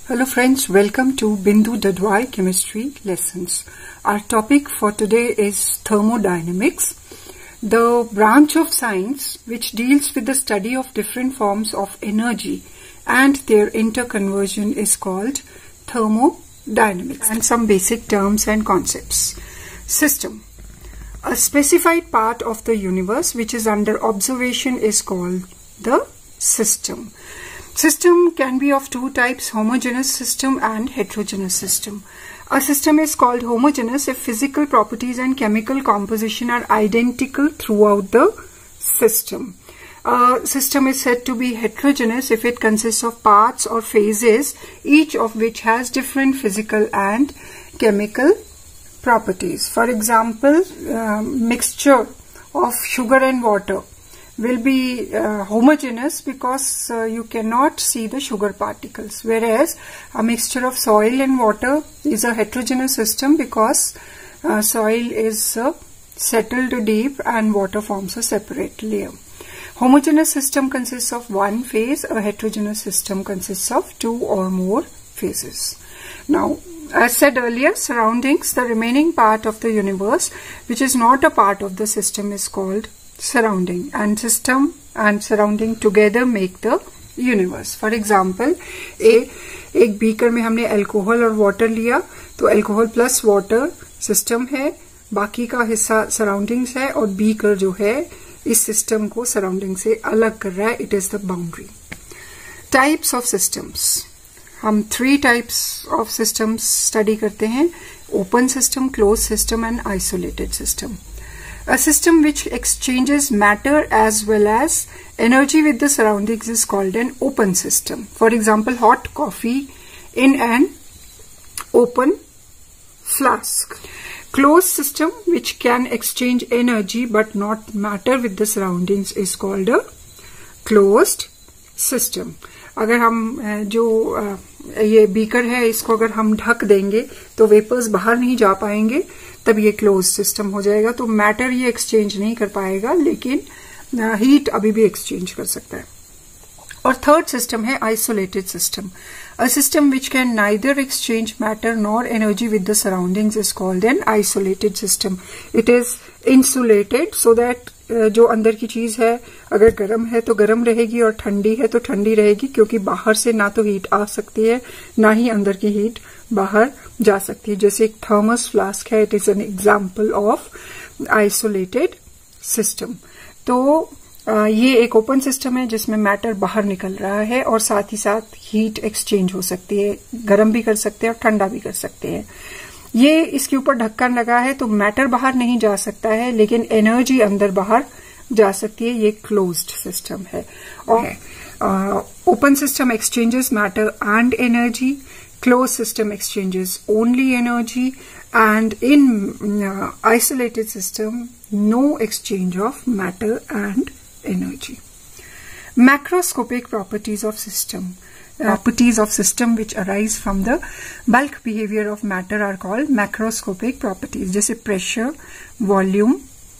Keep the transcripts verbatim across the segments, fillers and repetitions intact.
Hello friends, welcome to Bindu Dadwai Chemistry Lessons. Our topic for today is thermodynamics, the branch of science which deals with the study of different forms of energy and their interconversion is called thermodynamics. And some basic terms and concepts. System. A specified part of the universe which is under observation is called the system. System can be of two types, homogeneous system and heterogeneous system. A system is called homogeneous if physical properties and chemical composition are identical throughout the system. A system is said to be heterogeneous if it consists of parts or phases, each of which has different physical and chemical properties. For example, uh, mixture of sugar and water will be uh, homogeneous because uh, you cannot see the sugar particles, whereas a mixture of soil and water is a heterogeneous system because uh, soil is uh, settled deep and water forms a separate layer. Homogeneous system consists of one phase, a heterogeneous system consists of two or more phases. Now, as said earlier, surroundings, the remaining part of the universe which is not a part of the system is called surrounding, and system and surrounding together make the universe. For example, a एक beaker में हमने alcohol और water लिया तो alcohol plus water system है, बाकी का हिस्सा सराउंडिंग्स है और बीकर जो है इस सिस्टम को सराउंडिंग से अलग कर रहा है. It is the boundary. Types of systems. हम three types of systems study करते हैं: open system, close system and isolated system. A system which exchanges matter as well as energy with the surroundings is called an open system. For example, hot coffee in an open flask. Closed system which can exchange energy but not matter with the surroundings is called a closed system. अगर हम जो ये beaker है इसको अगर हम ढक देंगे तो वेपर्स बाहर नहीं जा पाएंगे, तब ये क्लोज सिस्टम हो जाएगा. तो मैटर ये एक्सचेंज नहीं कर पाएगा लेकिन हीट अभी भी एक्सचेंज कर सकता है. और थर्ड सिस्टम है isolated system. A system which can neither exchange matter nor energy with the surroundings is called an isolated system. It is insulated so that जो अंदर की चीज है अगर गर्म है तो गर्म रहेगी और ठंडी है तो ठंडी रहेगी, क्योंकि बाहर से ना तो हीट आ सकती है ना ही अंदर की हीट बाहर जा सकती है. जैसे एक थर्मस फ्लास्क है, it is an example of isolated system. तो आ, ये एक ओपन सिस्टम है जिसमें मैटर बाहर निकल रहा है और साथ ही साथ हीट एक्सचेंज हो सकती है, गर्म भी कर सकते हैं और ठंडा भी कर सकते हैं. ये इसके ऊपर ढक्कन लगा है तो मैटर बाहर नहीं जा सकता है लेकिन एनर्जी अंदर बाहर जा सकती है. ये क्लोज्ड सिस्टम है. और open system exchanges matter and energy, closed system exchanges only energy, and in uh, isolated system no exchange of matter and energy. Macroscopic properties of system. Properties of system which arise from the bulk behavior of matter are called macroscopic properties. जैसे pressure, volume,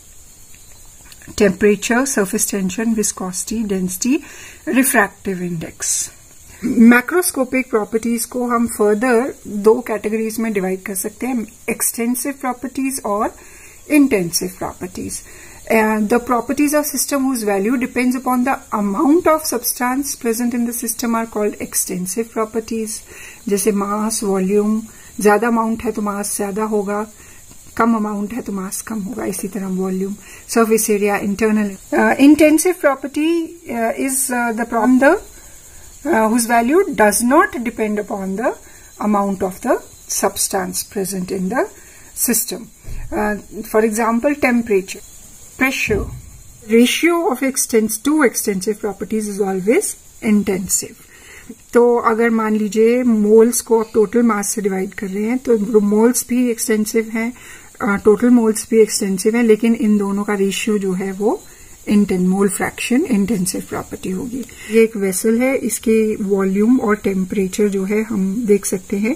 temperature, surface tension, viscosity, density, refractive index. Macroscopic properties को हम further दो categories में divide कर सकते हैं: extensive properties और intensive properties. The properties of system whose value depends upon the amount of substance present in the system are called extensive properties. जैसे mass, volume, ज्यादा अमाउंट है तो मास ज्यादा होगा, कम अमाउंट है तो मास कम होगा. इसी तरह volume, surface area, internal. Intensive property is the from the Uh, whose value does not depend upon the amount of the substance present in the system. Uh, for example, temperature, pressure. Ratio of extens two extensive properties is always intensive. तो अगर मान लीजिए moles को आप total mass से divide कर रहे हैं तो मोल्स भी एक्सटेंसिव हैं, टोटल मोल्स भी एक्सटेंसिव हैं, लेकिन इन दोनों का रेशियो जो है वो इंटेन मोल फ्रैक्शन इंटेंसिव प्रॉपर्टी होगी. ये एक वेसल है, इसके वॉल्यूम और टेम्परेचर जो है हम देख सकते हैं.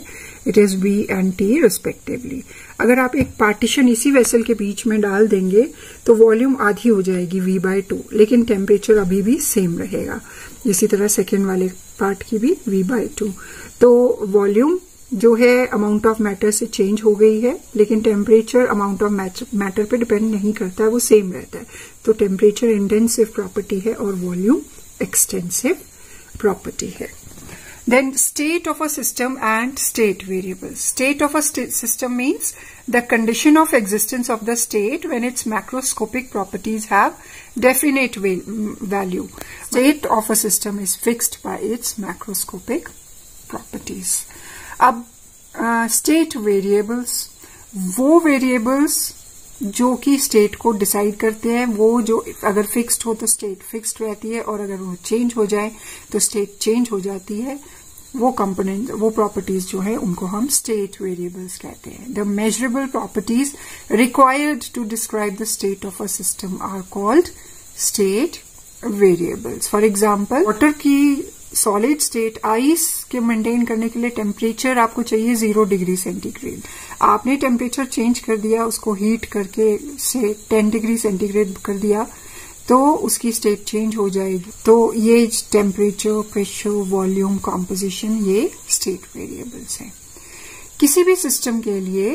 It is V and T respectively. अगर आप एक पार्टीशन इसी वेसल के बीच में डाल देंगे तो वॉल्यूम आधी हो जाएगी V बाय टू, लेकिन टेम्परेचर अभी भी सेम रहेगा। इसी तरह सेकेंड वाले पार्ट की भी V बाय टू। तो वॉल्यूम जो है अमाउंट ऑफ मैटर से चेंज हो गई है, लेकिन टेम्परेचर अमाउंट ऑफ मैटर पे डिपेंड नहीं करता है, वो सेम रहता है। तो टेम्परेचर इंटेंसिव प्रॉपर्टी है और वॉल्यूम एक्सटेंसिव प्रॉपर्टी है। Then state of a system and state variables. State of a st system means the condition of existence of the state when its macroscopic properties have definite value. State of a system is fixed by its macroscopic properties. अब state uh, variables, वो variables जो कि state को decide करते हैं, वो जो अगर फिक्स्ड हो तो स्टेट फिक्स्ड रहती है और अगर वो चेंज हो जाए तो स्टेट चेंज हो जाती है। वो कंपोनेंट, वो प्रॉपर्टीज जो है उनको हम स्टेट वेरिएबल्स कहते हैं। The measurable properties required to describe the state of a system are called state variables. For example, water की सॉलिड स्टेट, आइस के मेंटेन करने के लिए टेम्परेचर आपको चाहिए जीरो डिग्री सेंटीग्रेड। आपने टेम्परेचर चेंज कर दिया, उसको हीट करके से टेन डिग्री सेंटीग्रेड कर दिया, तो उसकी स्टेट चेंज हो जाएगी। तो ये टेम्परेचर, प्रेशर, वॉल्यूम, कॉम्पोजिशन, ये स्टेट वेरिएबल्स हैं। किसी भी सिस्टम के लिए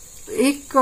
एक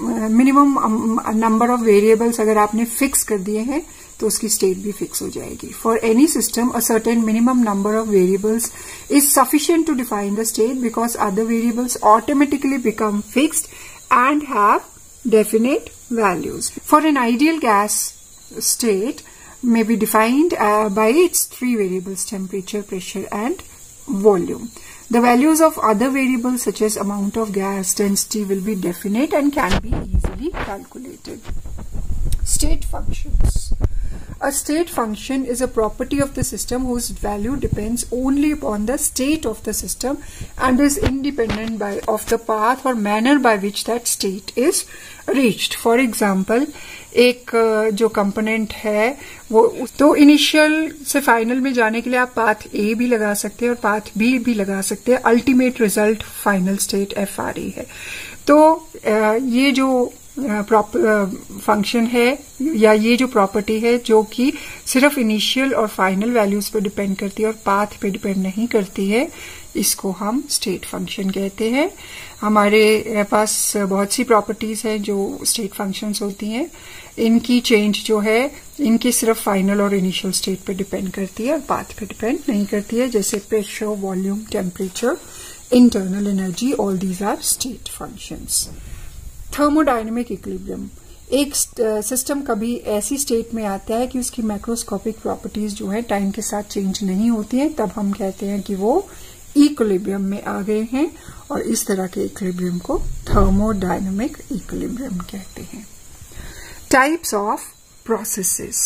मिनिमम नंबर ऑफ वेरिएबल्स अगर आपने फिक्स कर दिए हैं तो उसकी स्टेट भी फिक्स हो जाएगी। For any system a certain minimum number of variables is sufficient to define the state because other variables automatically become fixed and have definite values. For an ideal gas state may be defined uh, by its three variables: temperature, pressure and volume. The values of other variables such as amount of gas, density will be definite and can be easily calculated. State functions. A state function is a property of the system whose value depends only upon the state of the system and is independent by, of the path or manner by which that state is reached. For example, एक जो component है वो, तो initial से final में जाने के लिए आप पाथ ए भी लगा सकते हैं और पाथ बी भी लगा सकते हैं। Ultimate result final state F R E है। तो ये जो फंक्शन है या ये जो प्रॉपर्टी है जो कि सिर्फ इनिशियल और फाइनल वैल्यूज पर डिपेंड करती है और पाथ पे डिपेंड नहीं करती है, इसको हम स्टेट फंक्शन कहते हैं। हमारे पास बहुत सी प्रॉपर्टीज हैं जो स्टेट फंक्शंस होती हैं। इनकी चेंज जो है इनकी सिर्फ फाइनल और इनिशियल स्टेट पे डिपेंड करती है और पाथ पे डिपेंड नहीं करती है, जैसे pressure, volume, temperature, internal energy, all these are state functions. Thermodynamic equilibrium, एक सिस्टम कभी ऐसी स्टेट में आता है कि उसकी मैक्रोस्कोपिक प्रॉपर्टीज जो है टाइम के साथ चेंज नहीं होती हैं, तब हम कहते हैं कि वो इक्विलिब्रियम में आ गए हैं और इस तरह के इक्विलिब्रियम को थर्मोडायनेमिक इक्विलिब्रियम कहते हैं। टाइप्स ऑफ प्रोसेसेस,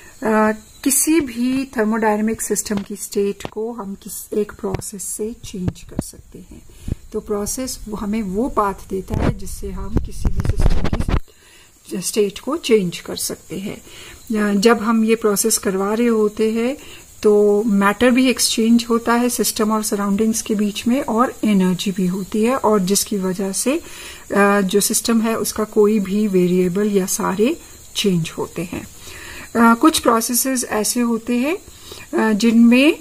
किसी भी थर्मोडायनेमिक सिस्टम की स्टेट को हम किस एक प्रोसेस से चेंज कर सकते हैं। तो प्रोसेस हमें वो पाथ देता है जिससे हम किसी भी सिस्टम की स्टेट को चेंज कर सकते हैं। जब हम ये प्रोसेस करवा रहे होते हैं तो मैटर भी एक्सचेंज होता है सिस्टम और सराउंडिंग्स के बीच में और एनर्जी भी होती है, और जिसकी वजह से जो सिस्टम है उसका कोई भी वेरिएबल या सारे चेंज होते हैं। कुछ प्रोसेसेस ऐसे होते हैं जिनमें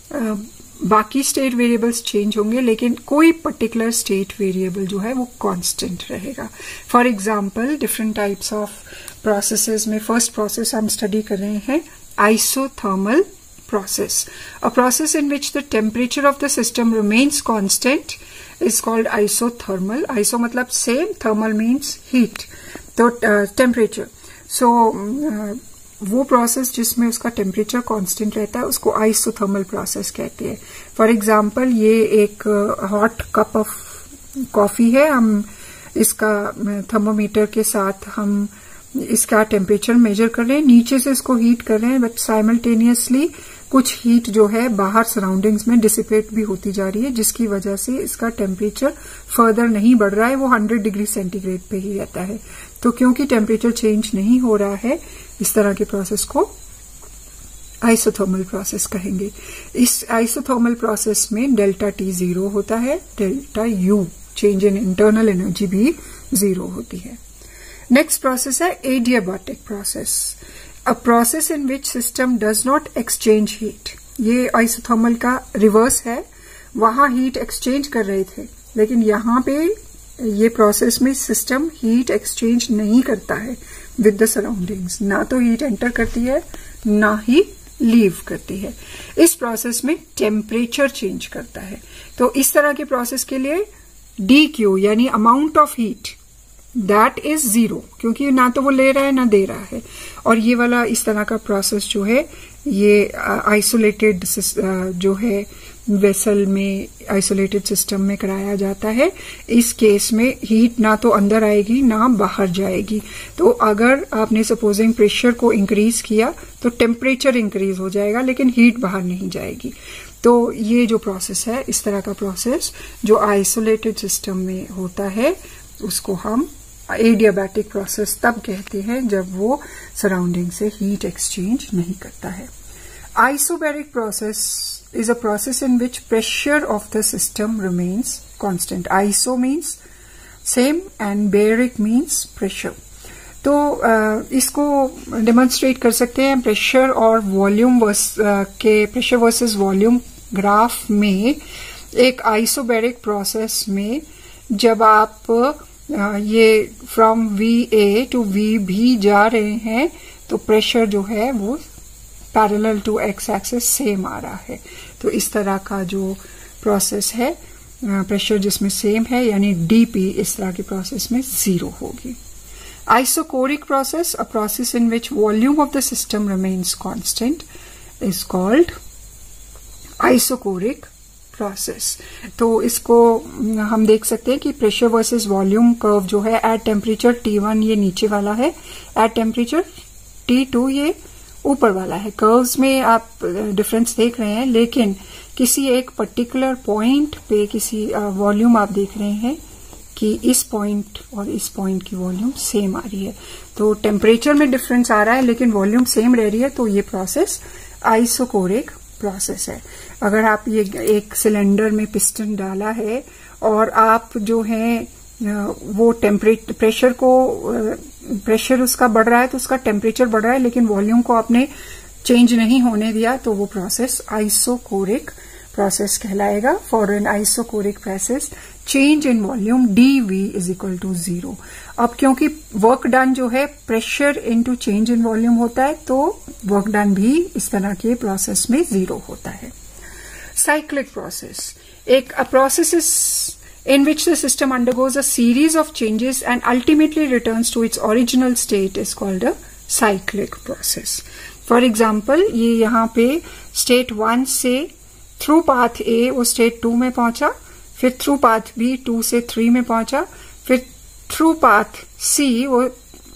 बाकी स्टेट वेरिएबल्स चेंज होंगे लेकिन कोई पर्टिकुलर स्टेट वेरिएबल जो है वो कांस्टेंट रहेगा। For example, different types of processes में फर्स्ट प्रोसेस हम स्टडी कर रहे हैं isothermal process. A process in which the temperature of the system remains constant is called isothermal. Iso मतलब same, thermal means heat. तो temperature. So uh, वो process जिसमें उसका टेम्परेचर कांस्टेंट रहता है उसको आइसोथर्मल प्रोसेस कहते हैं। फॉर एग्जांपल, ये एक हॉट कप ऑफ कॉफी है, हम इसका थर्मोमीटर के साथ हम इसका टेम्परेचर मेजर कर रहे हैं, नीचे से इसको हीट कर रहे हैं, बट साइमल्टेनियसली कुछ हीट जो है बाहर सराउंडिंग्स में डिसिपेट भी होती जा रही है, जिसकी वजह से इसका टेम्परेचर फर्दर नहीं बढ़ रहा है, वो हंड्रेड डिग्री सेंटीग्रेड पे ही रहता है। तो क्योंकि टेम्परेचर चेंज नहीं हो रहा है, इस तरह के प्रोसेस को आइसोथर्मल प्रोसेस कहेंगे। इस आइसोथर्मल प्रोसेस में डेल्टा टी जीरो होता है, delta U change in internal energy भी जीरो होती है। नेक्स्ट प्रोसेस है adiabatic process, a process in which system does not exchange heat. ये आइसोथर्मल का रिवर्स है, वहां हीट एक्सचेंज कर रहे थे, लेकिन यहाँ पे ये प्रोसेस में सिस्टम हीट एक्सचेंज नहीं करता है विद द सराउंडिंग्स, ना तो हीट एंटर करती है ना ही लीव करती है। इस प्रोसेस में टेम्परेचर चेंज करता है। तो इस तरह के प्रोसेस के लिए डी क्यू यानी amount of heat that is zero, क्योंकि ना तो वो ले रहा है ना दे रहा है। और ये वाला इस तरह का प्रोसेस जो है ये आइसोलेटेड जो है वेसल में, आइसोलेटेड सिस्टम में कराया जाता है। इस केस में हीट ना तो अंदर आएगी ना बाहर जाएगी। तो अगर आपने सपोजिंग प्रेशर को इंक्रीज किया तो टेम्परेचर इंक्रीज हो जाएगा, लेकिन हीट बाहर नहीं जाएगी। तो ये जो प्रोसेस है, इस तरह का प्रोसेस जो आइसोलेटेड सिस्टम में होता है, उसको हम एडियाबैटिक प्रोसेस तब कहते हैं जब वो सराउंडिंग से हीट एक्सचेंज नहीं करता है। Isobaric process is a process in which pressure of the system remains constant. Iso means same and baric means pressure. तो uh, इसको डेमोन्स्ट्रेट कर सकते हैं प्रेशर और वॉल्यूम वर्स uh, के प्रेशर वर्सेस वॉल्यूम ग्राफ में। एक आइसोबैरिक प्रोसेस में जब आप uh, ये from V A to V B जा रहे हैं तो प्रेशर जो है वो parallel to X axis same आ रहा है। तो इस तरह का जो प्रोसेस है, प्रेशर जिसमें सेम है यानी डीपी, इस तरह की प्रोसेस में जीरो होगी। Isochoric process, a process in which volume of the system remains constant, is called isochoric process. तो इसको हम देख सकते हैं कि प्रेशर वर्सेस वॉल्यूम कर्व जो है एट टेम्परेचर टी वन ये नीचे वाला है, एट टेम्परेचर टी टू ये ऊपर वाला है। कर्व्स में आप डिफरेंस देख रहे हैं, लेकिन किसी एक पर्टिकुलर पॉइंट पे किसी वॉल्यूम आप देख रहे हैं कि इस पॉइंट और इस पॉइंट की वॉल्यूम सेम आ रही है। तो टेम्परेचर में डिफरेंस आ रहा है लेकिन वॉल्यूम सेम रह रही है, तो ये प्रोसेस आइसोकोरिक प्रोसेस है। अगर आप ये एक सिलेंडर में पिस्टन डाला है और आप जो है वो टेम्परेचर प्रेशर को प्रेशर उसका बढ़ रहा है तो उसका टेम्परेचर बढ़ रहा है, लेकिन वॉल्यूम को आपने चेंज नहीं होने दिया, तो वो प्रोसेस आइसोकोरिक प्रोसेस कहलाएगा। For an isochoric process change in volume D V is equal to zero. अब क्योंकि वर्क डन जो है pressure into change in volume होता है, तो वर्क डन भी इस तरह के प्रोसेस में जीरो होता है। साइक्लिक प्रोसेस, एक process in which the system undergoes a series of changes and ultimately returns to its original state is called a cyclic process. For example, ये यहाँ पे state वन से through path A वो state two में पहुंचा, फिर through path B two से three में पहुंचा, फिर through path C वो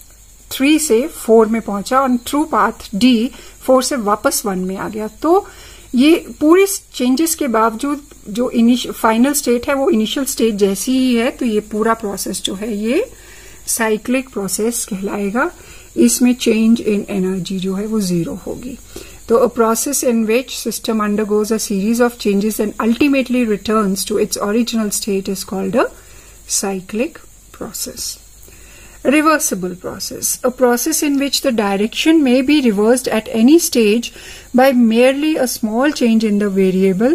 थ्री से फोर में पहुंचा और through path D फोर से वापस वन में आ गया। तो ये पूरे चेंजेस के बावजूद जो फाइनल स्टेट है वो इनिशियल स्टेट जैसी ही है, तो ये पूरा प्रोसेस जो है ये साइक्लिक प्रोसेस कहलाएगा। इसमें चेंज इन एनर्जी जो है वो जीरो होगी। तो a process in which system undergoes a series of changes and ultimately returns to its original state is called a cyclic process. Reversible process, a process in which the direction may be reversed at any stage by merely a small change in the variable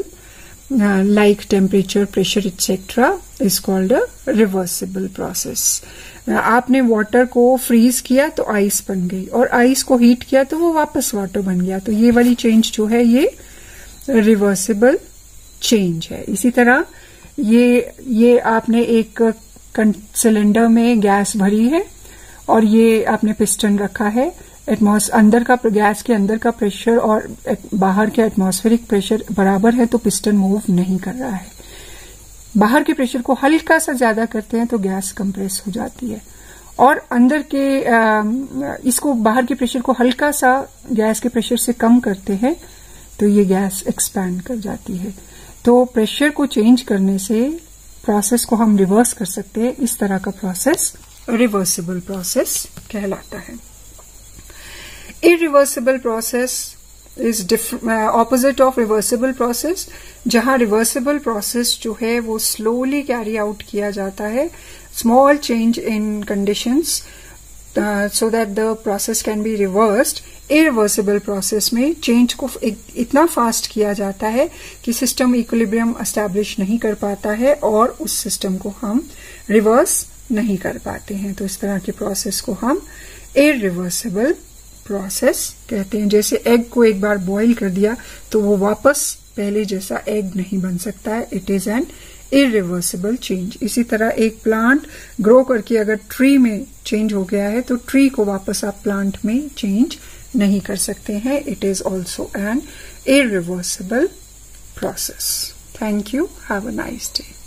uh, like temperature, pressure, et cetera is called a reversible process. uh, आपने water को freeze किया तो ice बन गई और ice को heat किया तो वो वापस वाटर बन गया, तो ये वाली चेंज जो है ये रिवर्सिबल चेंज है। इसी तरह ये ये आपने एक सिलेंडर में गैस भरी है और ये आपने पिस्टन रखा है, एटमॉस अंदर का गैस के अंदर का प्रेशर और बाहर के एटमॉस्फेरिक प्रेशर बराबर है तो पिस्टन मूव नहीं कर रहा है। बाहर के प्रेशर को हल्का सा ज्यादा करते हैं तो गैस कंप्रेस हो जाती है और अंदर के आ, इसको बाहर के प्रेशर को हल्का सा गैस के प्रेशर से कम करते हैं तो ये गैस एक्सपैंड कर जाती है। तो प्रेशर को चेंज करने से प्रोसेस को हम रिवर्स कर सकते हैं। इस तरह का प्रोसेस रिवर्सिबल प्रोसेस कहलाता है। Irreversible process is opposite of reversible process, जहां रिवर्सिबल प्रोसेस जो है वो स्लोली कैरी आउट किया जाता है, small change in conditions so that the process can be reversed. Irreversible process में चेंज को इतना फास्ट किया जाता है कि सिस्टम इक्विलिब्रियम एस्टैब्लिश नहीं कर पाता है और उस सिस्टम को हम रिवर्स नहीं कर पाते हैं। तो इस तरह के प्रोसेस को हम इरिवर्सिबल प्रोसेस कहते हैं। जैसे एग को एक बार बॉईल कर दिया तो वो वापस पहले जैसा एग नहीं बन सकता है, it is an irreversible change. इसी तरह एक प्लांट ग्रो करके अगर ट्री में चेंज हो गया है तो ट्री को वापस आप प्लांट में चेंज नहीं कर सकते हैं, it is also an irreversible process. Thank you, have a nice day.